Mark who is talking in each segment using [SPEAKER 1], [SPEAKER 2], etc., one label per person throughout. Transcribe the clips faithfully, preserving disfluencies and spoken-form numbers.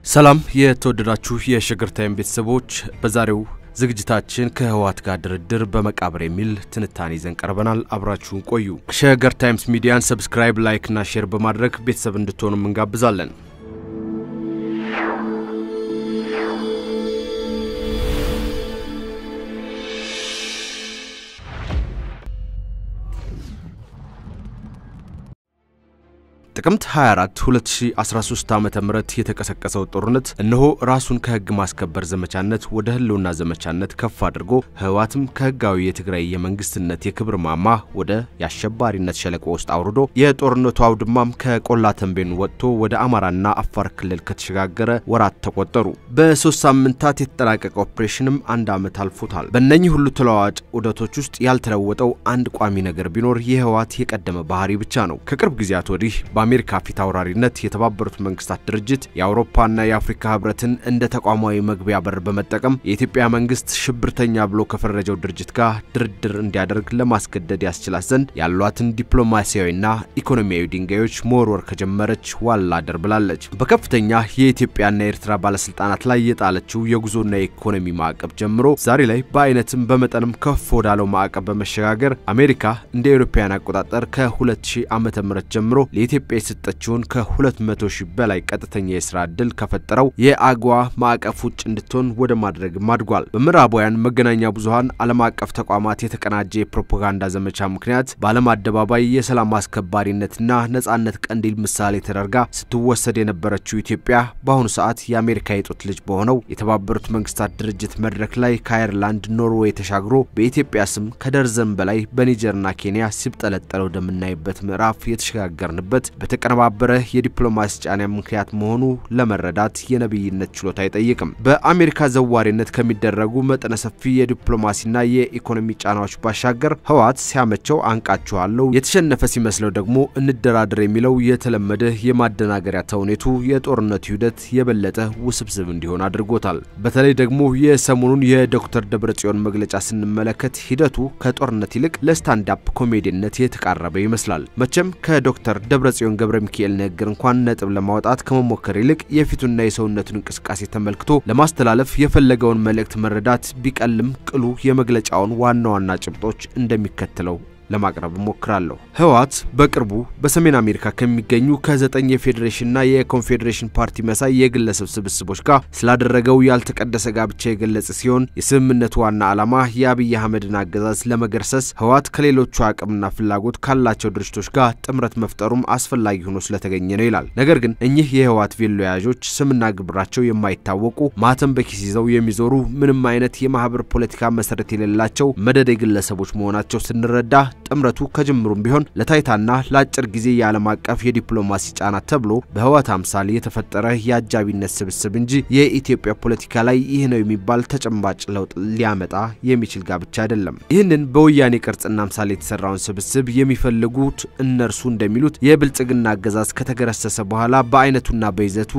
[SPEAKER 1] ሰላም የተወደዳችሁ የሸገር ታይም ቤተሰቦች በዛሬው ዝግጅታችን ከህወሓት ጋር ድርድር በመቃብር የሚል ትንታኔ ይዘን ቀርበናል አብራችሁን ቆዩ ሸገር ታይምስ ሚዲያን ሰብስክራይብ ላይክ እና ሼር በማድረግ ቤተሰብ እንድትሆኑ እንጋብዛለን ጥቅምት ሃያ አራት ሁለት ሺህ አስራ ሶስት ዓመተ ምህረት የተቀሰቀሰው ጦርነት እነሆ ራሱን ከህግ ማስከበር ዘመቻነት ወደ ህልውና ዘመቻነት ከፍ አድርጎ ህወሓትም ከህጋዊ የትግራይ የመንግስትነት የክብር ማማ ወደ ያሸባሪነት ሸለቆ ውስጥ አውርዶ የጦርነቱ አውድማም ከቆላ ተንቤን ወጥቶ ወደ አማራና አፋር ክልል ከተሸጋገረ ወራት ተቆጠሩ በሶስት ሳምንታት የተጠናቀቀ ኦፕሬሽንም አንድ አመት አልፎታል በእነኚህ ሁሉ ተለዋዋጭ ዑደቶች ውስጥ ያልተለወጠው አንድ ቋሚ ነገር ቢኖር የህወሓት የቀደመ ባህሪ ብቻ ነው ከቅርብ ጊዜያት ወዲህ አሜሪካ ፊት አውራሪነት የተባበሩት መንግስታት ድርጅት የአውሮፓና የአፍሪካ ህብረትን እንደ ተቋማዊ መግቢያ በር በመጠቀም የኢትዮጵያ መንግስት ሽብርተኛ ብሎ ከፈረጀው ድርጅት ጋር ድርድር እንዲያደርግ ለማስገደድ ያስችላት ዘንድ ያሏትን ዲፕሎማሲያዊና ኢኮኖሚያዊ ድንጋዮች መወርወር ከጀመረች ዋላ ደርብላለች በከፍተኛ የኢትዮጵያና የኤርትራ ባለስልጣናት ላይ የጣለችው የጉዞና የኢኮኖሚ ማዕቀብ ጀምሮ ዛሬ ላይ በአይነትም በመጠንም ከፍ ወዳለው ማዕቀብ በመሸጋገር አሜሪካ እንደ አውሮፓውያን አቆጣጠር ከ ሁለት ሺህ ዓመተ ምህረት ጀምሮ ለኢትዮጵያ የሰጠችውን ከሁለት መቶ ሺህ በላይ ቀጥተኛ የሥራ ዕድል ከፈጠረው የአጓ ማዕቀፍ ውጭ እንድትሆን ወደ ማድረግ ማድጓል በምዕራባውያን መገናኛ ብዙሃን ዓለም አቀፍ ተቋማት የተቀናጀ የፕሮፓጋንዳ ዘመቻ ምክንያት በዓለም አደባባይ የሰላም አስከባሪነትና ነጻነት ቀንዲል ምሳሌ ተደርጋ ስትወሰድ የነበረችው ኢትዮጵያ በአሁኑ ሰዓት የአሜሪካ የጦት ልጅ በሆነው የተባበሩት መንግስታት ድርጅት መድረክ ላይ ከአየርላንድ ኖርዌይ ተሻግሮ በኢትዮጵያ ስም ከደርዘን በላይ በኒጀርና ኬንያ ሲብጠለጠለው ደምናይበት ምዕራፍ የተሸጋገርንበት በተቀነባበረ የዲፕሎማሲ ጫና ምክንያት መሆኑ ለመረዳት የነብይነት ችሎታ አይጠይቅም በአሜሪካ ዘዋሪነት ከሚደረጉ መጠነ ሰፊ የዲፕሎማሲና የኢኮኖሚ ጫናዎች ባሻገር ህወሓት ሲያመቸው አንቃቸዋለሁ የተሸነፈ ሲመስለው ደግሞ እንደራደር የሚለው የተለመደ የማደናገሪያ ተውኔቱ የጦርነቱ ሂደት የበለጠ ውስብስብ እንዲሆን አድርጎታል በተለይ ደግሞ የሰሞኑን የዶክተር ደብረጽዮን መግለጫ ስንመለከት ሂደቱ ከጦርነት ይልቅ ለስታንድ አፕ ኮሜዲነት የተቃረበ ይመስላል መቼም ከዶክተር ደብረጽዮን ገብረ ሚካኤል ነገር እንኳን ነጥብ ለማውጣት ከመሞከር ይልቅ የፊቱና የሰውነቱን እንቅስቃሴ ተመልክቶ ለማስተላለፍ የፈለገውን መልእክት መረዳት ቢቀልም ቅሉ የመግለጫውን ዋና ዋና ጭብጦች እንደሚከተለው ለማቅረብ ሞክራለሁ ህወሓት በቅርቡ በሰሜን አሜሪካ ከሚገኙ ከዘጠኝ የፌዴሬሽንና የኮንፌዴሬሽን ፓርቲ መሳይ የግለሰብ ስብስቦች ጋር ስላደረገው ያልተቀደሰ ጋብቻ የገለጸ ሲሆን የስምምነቱ ዋና ዓላማ የአብይ አህመድን አገዛዝ ለመገርሰስ ህወሓት ከሌሎቹ አቅምና ፍላጎት ካላቸው ድርጅቶች ጋር ጥምረት መፍጠሩም አስፈላጊ ሆኖ ስለተገኘ ነው ይላል ነገር ግን እኚህ የህወሓት ቬሎ ያዦች ስምና ግብራቸው የማይታወቁ ማተም በኪስ ይዘው የሚዞሩ ምንም አይነት የማህበር ፖለቲካ መሰረት የሌላቸው መደደ ግለሰቦች መሆናቸው ስንረዳ ጥምረቱ ከጅምሩም ቢሆን ለታይታና ለአጭር ጊዜ የዓለም አቀፍ የዲፕሎማሲ ጫና ተብሎ በህወሓት አምሳል የተፈጠረ ያጃቢነት ስብስብ እንጂ የኢትዮጵያ ፖለቲካ ላይ ይህ ነው የሚባል ተጨባጭ ለውጥ ሊያመጣ የሚችል ጋብቻ አይደለም ይህንን በወያኔ ቅርጽና አምሳል የተሰራውን ስብስብ የሚፈልጉት እነርሱ እንደሚሉት የብልጽግና አገዛዝ ከተገረሰሰ በኋላ በአይነቱና በይዘቱ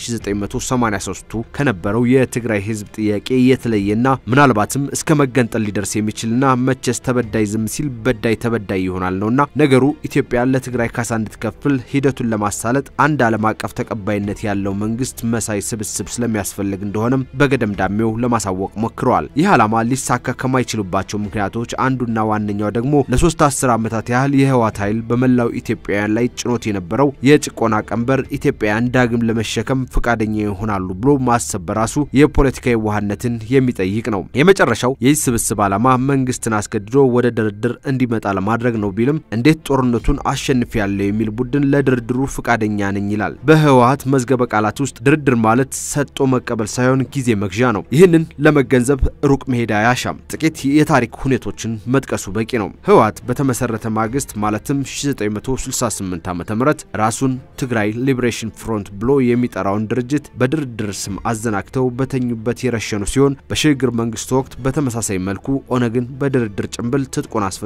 [SPEAKER 1] ከ1983 ከነበረው የትግራይ ህዝብ ጥያቄ የተለየና ምናልባትም እስከ መገንጠል ሊደርስ የሚችልና መቸስ ተበዳይ ዝም ሲል በዳይ ተበዳይ ይሆናል ነውና ነገሩ ኢትዮጵያ ለትግራይ ካሳ እንድትከፍል ሂደቱን ለማሳለጥ አንድ ዓለም አቀፍ ተቀባይነት ያለው መንግስት መሳይ ስብስብ ስለሚያስፈልግ እንደሆነም በገደምዳሜው ለማሳወቅ ሞክረዋል ይህ ዓላማ ሊሳካ ከማይችሉባቸው ምክንያቶች አንዱና ዋነኛው ደግሞ ለሶስት አስር ዓመታት ያህል የህወሓት ኃይል በመላው ኢትዮጵያውያን ላይ ጭኖት የነበረው የጭቆና ቀንበር ኢትዮጵያን ዳግም ለመሸከም ፈቃደኛ ይሆናሉ ብሎ ማሰብ በራሱ የፖለቲካዊ ዋህነትን የሚጠይቅ ነው የመጨረሻው የዚህ ስብስብ ዓላማ መንግስትን አስገድዶ ወደ ድርድር እንዲመጣ ለማድረግ ነው ቢልም እንዴት ጦርነቱን አሸንፍ ያለው የሚል ቡድን ለድርድሩ ፈቃደኛ ነኝ ይላል በህወሓት መዝገበ ቃላት ውስጥ ድርድር ማለት ሰጥቶ መቀበል ሳይሆን ጊዜ መግዣ ነው ይህንን ለመገንዘብ ሩቅ መሄድ አያሻም ጥቂት የታሪክ ሁኔታዎችን መጥቀሱ በቂ ነው ህወሓት በተመሰረተ ማግስት ማለትም ሺህ ዘጠኝ መቶ ስልሳ ስምንት ዓመተ ምህረት ራሱን ትግራይ ሊበሬሽን ፍሮንት ብሎ የሚጠራውን ድርጅት በድርድር ስም አዘናክተው በተኙበት የረሸኑ ሲሆን በሽግግር መንግስት ወቅት በተመሳሳይ መልኩ ኦነግን በድርድር ጭምብል ትጥቆን አስፈትቶ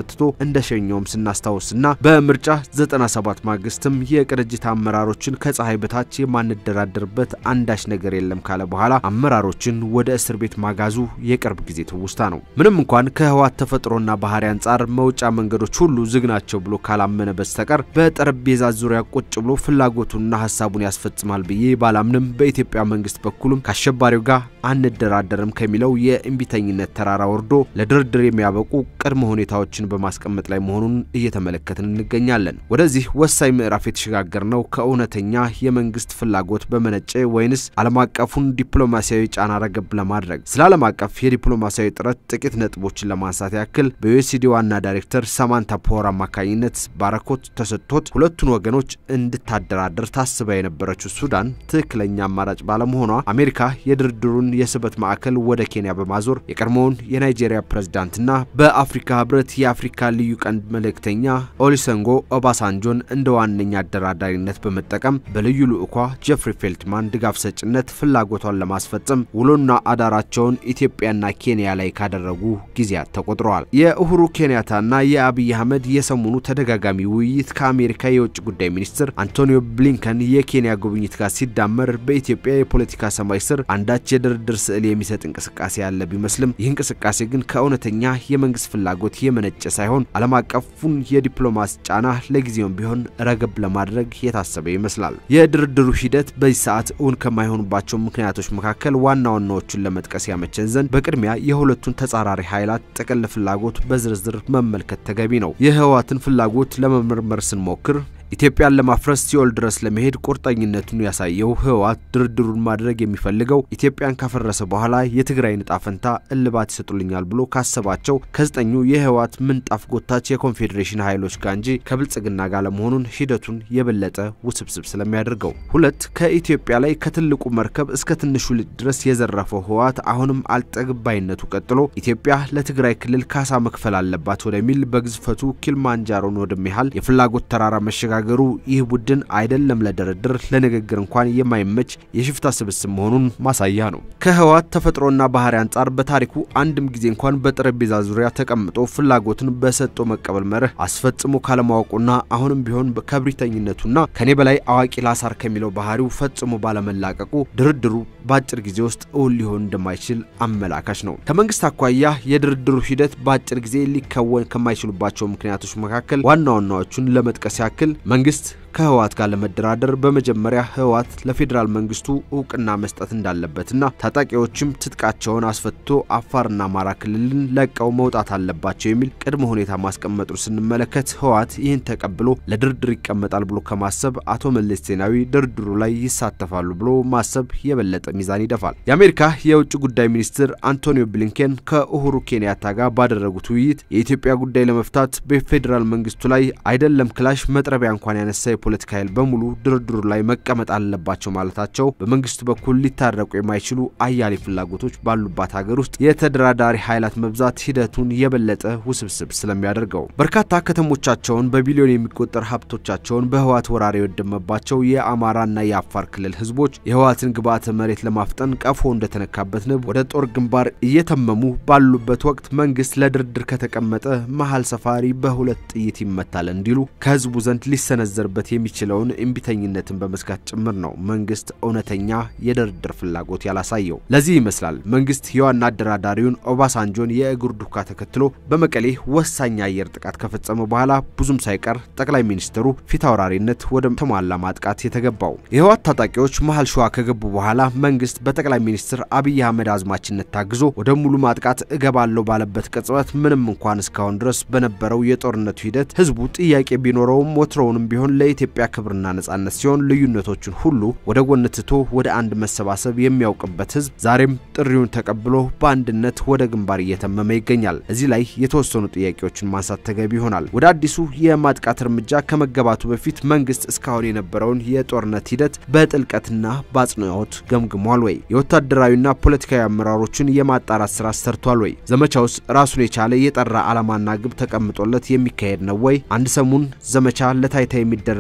[SPEAKER 1] እንደሸኘውም ስናስታውስና በምርጫ ዘጠና ሰባት ማግስትም የቅርጅት አመራሮችን ከፀሐይ በታች የማንደራደርበት አንዳች ነገር የለም ካለ በኋላ አመራሮችን ወደ እስር ቤት ማጋዙ የቅርብ ጊዜ ትውስታ ነው። ምንም እንኳን ከህወሓት ተፈጥሮና ባህሪ አንፃር መውጫ መንገዶች ሁሉ ዝግ ናቸው ብሎ ካላመነ በስተቀር በጠረጴዛ ዙሪያ ቁጭ ብሎ ፍላጎቱንና ሐሳቡን ያስፈጽማል ብዬ ባላምንም በኢትዮጵያ መንግስት በኩልም ከአሸባሪው ጋር አንደራደርም ከሚለው የእምቢተኝነት ተራራ ወርዶ ለድርድር የሚያበቁ ቅድመ ሁኔታዎችን በማስቀመጥ ላይ መሆኑን እየተመለከትን እንገኛለን። ወደዚህ ወሳኝ ምዕራፍ የተሸጋገርነው ከእውነተኛ የመንግስት ፍላጎት በመነጨ ወይንስ ዓለም አቀፉን ዲፕሎማሲያዊ ጫና ረገብ ለማድረግ ስለ ዓለም አቀፍ የዲፕሎማሲያዊ ጥረት ጥቂት ነጥቦችን ለማንሳት ያክል በዩኤስዲ ዋና ዳይሬክተር ሳማንታ ፖወር አማካኝነት ባረኮት ተሰጥቶት ሁለቱን ወገኖች እንድታደራደር ታስባ የነበረችው ሱዳን ትክክለኛ አማራጭ ባለመሆኗ አሜሪካ የድርድሩን የስበት ማዕከል ወደ ኬንያ በማዞር የቀድሞውን የናይጄሪያ ፕሬዝዳንትና በአፍሪካ ህብረት የአፍሪካ ልዩ ቀንድ መልእክተኛ ኦሊሰንጎ ኦባሳንጆን እንደ ዋነኛ አደራዳሪነት በመጠቀም በልዩ ልኡኳ ጄፍሪ ፌልትማን ድጋፍ ሰጭነት ፍላጎቷን ለማስፈጸም ውሎና አዳራቸውን ኢትዮጵያና ኬንያ ላይ ካደረጉ ጊዜያት ተቆጥረዋል። የኡሁሩ ኬንያታና የአብይ አህመድ የሰሞኑ ተደጋጋሚ ውይይት ከአሜሪካ የውጭ ጉዳይ ሚኒስትር አንቶኒዮ ብሊንከን የኬንያ ጉብኝት ጋር ሲዳመር በኢትዮጵያ የፖለቲካ ሰማይ ስር አንዳች የድርድር ስዕል የሚሰጥ እንቅስቃሴ ያለ ቢመስልም ይህ እንቅስቃሴ ግን ከእውነተኛ የመንግስት ፍላጎት የመነጨ ሳይሆን ዓለም አቀፉን የዲፕሎማሲ ጫና ለጊዜውም ቢሆን ረገብ ለማድረግ የታሰበ ይመስላል። የድርድሩ ሂደት በዚህ ሰዓት እውን ከማይሆንባቸው ምክንያቶች መካከል ዋና ዋናዎቹን ለመጥቀስ ያመቸን ዘንድ በቅድሚያ የሁለቱን ተጻራሪ ኃይላት ጥቅል ፍላጎት በዝርዝር መመልከት ተገቢ ነው። የህወሓትን ፍላጎት ለመመርመር ስንሞክር ኢትዮጵያን ለማፍረስ ሲኦል ድረስ ለመሄድ ቁርጠኝነቱን ያሳየው ህወሓት ድርድሩን ማድረግ የሚፈልገው ኢትዮጵያን ካፈረሰ በኋላ የትግራይ ንጣ ፈንታ እልባት ይሰጡልኛል ብሎ ካሰባቸው ከዘጠኙ የህወሓት ምንጣፍ ጎታች የኮንፌዴሬሽን ኃይሎች ጋር እንጂ ከብልጽግና ጋር ለመሆኑን ሂደቱን የበለጠ ውስብስብ ስለሚያደርገው። ሁለት ከኢትዮጵያ ላይ ከትልቁ መርከብ እስከ ትንሹ ልጅ ድረስ የዘረፈው ህወሓት አሁንም አልጠግባይነቱ ቀጥሎ ኢትዮጵያ ለትግራይ ክልል ካሳ መክፈል አለባት ወደሚል በግዝፈቱ ኪልማንጃሮን ወደሚያህል የፍላጎት ተራራ መሸጋ ገሩ ይህ ቡድን አይደለም ለድርድር ለንግግር እንኳን የማይመች የሽፍታ ስብስብ መሆኑን ማሳያ ነው። ከህወሓት ተፈጥሮና ባህሪ አንፃር በታሪኩ አንድም ጊዜ እንኳን በጠረጴዛ ዙሪያ ተቀምጦ ፍላጎትን በሰጦ መቀበል መርህ አስፈጽሞ ካለማወቁና አሁንም ቢሆን በከብሪተኝነቱና ከኔ በላይ አዋቂ ላሳር ከሚለው ባህሪው ፈጽሞ ባለመላቀቁ ድርድሩ በአጭር ጊዜ ውስጥ እውን ሊሆን እንደማይችል አመላካች ነው። ከመንግስት አኳያ የድርድሩ ሂደት በአጭር ጊዜ ሊከወን ከማይችሉባቸው ምክንያቶች መካከል ዋና ዋናዎቹን ለመጥቀስ ያክል መንግስት ከህወሓት ጋር ለመደራደር በመጀመሪያ ህወሓት ለፌደራል መንግስቱ ዕውቅና መስጠት እንዳለበትና ታጣቂዎችም ትጥቃቸውን አስፈትቶ አፋርና አማራ ክልልን ለቀው መውጣት አለባቸው የሚል ቅድመ ሁኔታ ማስቀመጡ ስንመለከት ህወሓት ይህን ተቀብሎ ለድርድር ይቀመጣል ብሎ ከማሰብ አቶ መለስ ዜናዊ ድርድሩ ላይ ይሳተፋሉ ብሎ ማሰብ የበለጠ ሚዛን ይደፋል። የአሜሪካ የውጭ ጉዳይ ሚኒስትር አንቶኒዮ ብሊንከን ከኡሁሩ ኬንያታ ጋር ባደረጉት ውይይት የኢትዮጵያ ጉዳይ ለመፍታት በፌደራል መንግስቱ ላይ አይደለም ክላሽ መጥረቢያ እንኳን ያነሳ የፖለቲካ ኃይል በሙሉ ድርድሩ ላይ መቀመጥ አለባቸው ማለታቸው በመንግስት በኩል ሊታረቁ የማይችሉ አያሌ ፍላጎቶች ባሉባት ሀገር ውስጥ የተደራዳሪ ኃይላት መብዛት ሂደቱን የበለጠ ውስብስብ ስለሚያደርገው በርካታ ከተሞቻቸውን በቢሊዮን የሚቆጠር ሀብቶቻቸውን በህወሓት ወራሪ ወደመባቸው የአማራና የአፋር ክልል ህዝቦች የህወሓትን ግብዓተ መሬት ለማፍጠን ቀፎ እንደተነካበት ንብ ወደ ጦር ግንባር እየተመሙ ባሉበት ወቅት መንግስት ለድርድር ከተቀመጠ መሃል ሰፋሪ በሁለት ጥይት ይመታል እንዲሉ ከህዝቡ ዘንድ ሊሰነዘርበት የሚችለውን እምቢተኝነትን በመስጋት ጭምር ነው መንግስት እውነተኛ የድርድር ፍላጎት ያላሳየው። ለዚህ ይመስላል መንግስት የዋና አደራዳሪውን ኦባሳንጆን የእግር ዱካ ተከትሎ በመቀሌ ወሳኝ አየር ጥቃት ከፈጸመ በኋላ ብዙም ሳይቀር ጠቅላይ ሚኒስትሩ ፊታውራሪነት ወደ ተሟላ ማጥቃት የተገባው። የህወሓት ታጣቂዎች መሃል ሸዋ ከገቡ በኋላ መንግስት በጠቅላይ ሚኒስትር አብይ አህመድ አዝማችነት ታግዞ ወደ ሙሉ ማጥቃት እገባለው ባለበት ቅጽበት ምንም እንኳን እስካሁን ድረስ በነበረው የጦርነቱ ሂደት ህዝቡ ጥያቄ ቢኖረውም ወትሮውንም ቢሆን ለኢትዮጵያ ክብርና ነጻነት ሲሆን ልዩነቶችን ሁሉ ወደ ጎን ትቶ ወደ አንድ መሰባሰብ የሚያውቅበት ህዝብ ዛሬም ጥሪውን ተቀብሎ በአንድነት ወደ ግንባር እየተመመ ይገኛል። እዚህ ላይ የተወሰኑ ጥያቄዎችን ማንሳት ተገቢ ይሆናል። ወደ አዲሱ የማጥቃት እርምጃ ከመገባቱ በፊት መንግስት እስካሁን የነበረውን የጦርነት ሂደት በጥልቀትና በአጽንኦት ገምግሟል ወይ? የወታደራዊና ፖለቲካዊ አመራሮችን የማጣራት ስራ ሰርቷል ወይ? ዘመቻውስ ራሱን የቻለ የጠራ ዓላማና ግብ ተቀምጦለት የሚካሄድ ነው ወይ? አንድ ሰሙን ዘመቻ ለታይታ የሚደረግ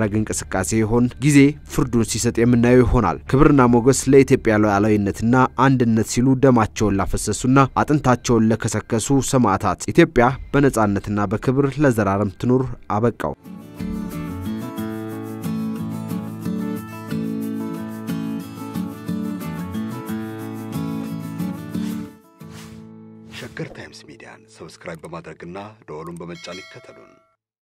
[SPEAKER 1] የሚደረግ እንቅስቃሴ ይሆን ጊዜ ፍርዱን ሲሰጥ የምናየው ይሆናል። ክብርና ሞገስ ለኢትዮጵያ ሉዓላዊነትና አንድነት ሲሉ ደማቸውን ላፈሰሱና አጥንታቸውን ለከሰከሱ ሰማዕታት ኢትዮጵያ በነጻነትና በክብር ለዘላለም ትኑር። አበቃው።
[SPEAKER 2] Sheger Times Media subscribe በማድረግና ደወሉን በመጫን ይከተሉን።